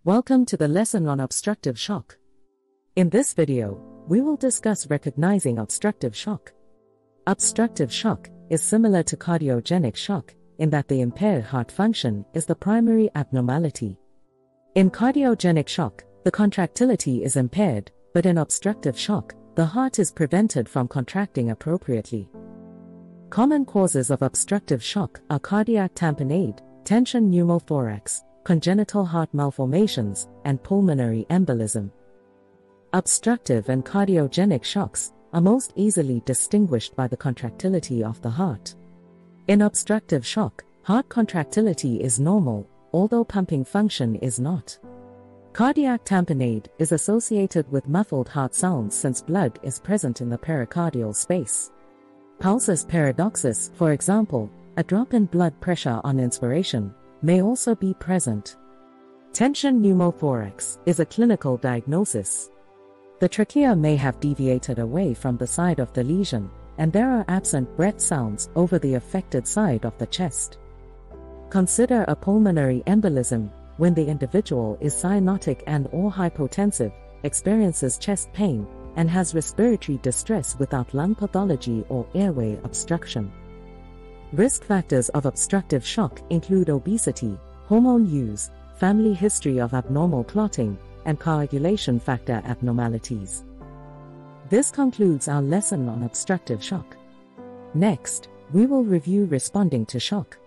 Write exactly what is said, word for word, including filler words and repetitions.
Welcome to the lesson on obstructive shock. In this video, we will discuss recognizing obstructive shock. Obstructive shock is similar to cardiogenic shock in that the impaired heart function is the primary abnormality. In cardiogenic shock, the contractility is impaired, but in obstructive shock, the heart is prevented from contracting appropriately. Common causes of obstructive shock are cardiac tamponade, tension pneumothorax, congenital heart malformations, and pulmonary embolism. Obstructive and cardiogenic shocks are most easily distinguished by the contractility of the heart. In obstructive shock, heart contractility is normal, although pumping function is not. Cardiac tamponade is associated with muffled heart sounds since blood is present in the pericardial space. Pulsus paradoxus, for example, a drop in blood pressure on inspiration, may also be present. Tension pneumothorax is a clinical diagnosis. The trachea may have deviated away from the side of the lesion, and there are absent breath sounds over the affected side of the chest. Consider a pulmonary embolism, when the individual is cyanotic and/or hypotensive, experiences chest pain, and has respiratory distress without lung pathology or airway obstruction. Risk factors of obstructive shock include obesity, hormone use, family history of abnormal clotting, and coagulation factor abnormalities. This concludes our lesson on obstructive shock. Next, we will review responding to shock.